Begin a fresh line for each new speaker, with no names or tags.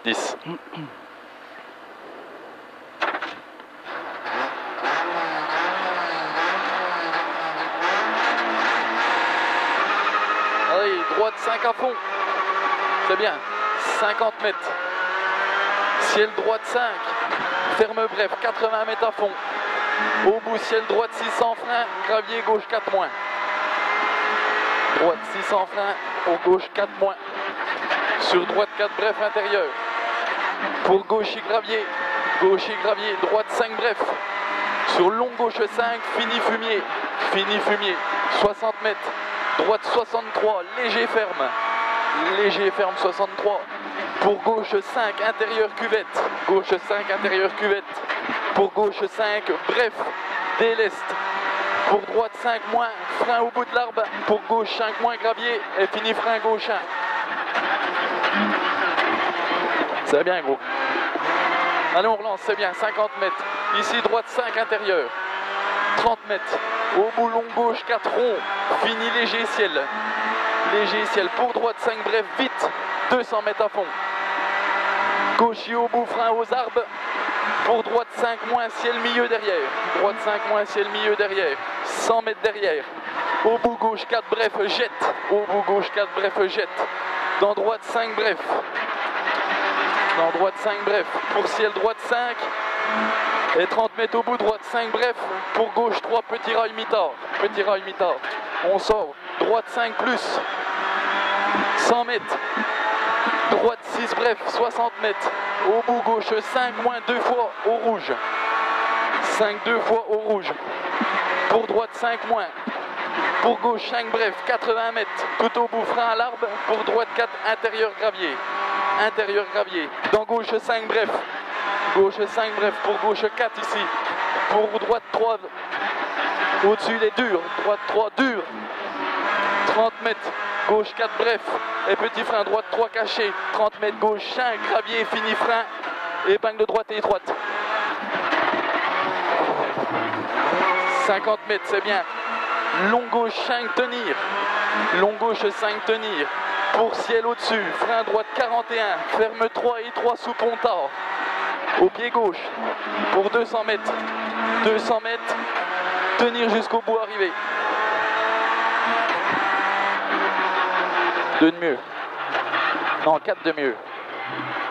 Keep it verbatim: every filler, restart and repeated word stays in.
dix. Allez, droite cinq à fond. C'est bien. cinquante mètres. Ciel droite cinq. Ferme bref, quatre-vingts mètres à fond. Au bout, ciel droite six sans frein. Gravier gauche quatre moins. Droite six sans frein. Au gauche quatre moins. Sur droite quatre bref intérieur. Pour gauche et gravier. Gauche et gravier. Droite cinq bref. Sur long gauche cinq. Fini fumier. Fini fumier. soixante mètres. Droite soixante-trois. Léger ferme. Léger ferme soixante-trois. Pour gauche cinq. Intérieur cuvette. Gauche cinq. Intérieur cuvette. Pour gauche cinq. Bref. Déleste. Pour droite cinq moins. Frein au bout de l'arbre. Pour gauche cinq moins. Gravier. Et fini frein gauche un. C'est bien gros. Allez on relance, c'est bien, cinquante mètres. Ici droite cinq intérieur. trente mètres. Au bout long gauche quatre rond. Fini léger ciel. Léger ciel. Pour droite cinq bref vite. deux cents mètres à fond. Gauche et au bout frein aux arbres. Pour droite cinq moins ciel milieu derrière. Droite cinq moins ciel milieu derrière. cent mètres derrière. Au bout gauche quatre bref jette. Au bout gauche quatre bref jette. Dans droite cinq bref. Dans droite cinq bref. Pour ciel droite cinq. Et trente mètres au bout droite cinq bref. Pour gauche trois petit rail mi-tard. Petit rail mi-tard. On sort. Droite cinq plus. cent mètres. Droite six bref. soixante mètres. Au bout gauche cinq moins deux fois au rouge. cinq deux fois au rouge. Pour droite cinq moins. Pour gauche cinq bref. quatre-vingts mètres. Tout au bout frein à l'arbre. Pour droite quatre intérieur gravier. Intérieur gravier. Dans gauche cinq bref. Gauche cinq bref. Pour gauche quatre ici. Pour droite trois. Au-dessus il est dur. Droite trois dur. trente mètres. Gauche quatre bref. Et petit frein droite trois caché. trente mètres gauche cinq. Gravier fini frein. Épingle de droite et étroite. cinquante mètres c'est bien. Long gauche cinq tenir. Long gauche cinq tenir. Pour ciel au-dessus, frein droite quarante et un, ferme trois et trois sous Pontard. Au pied gauche, pour deux cents mètres. deux cents mètres, tenir jusqu'au bout arrivé. deux de mieux. Non, quatre de mieux.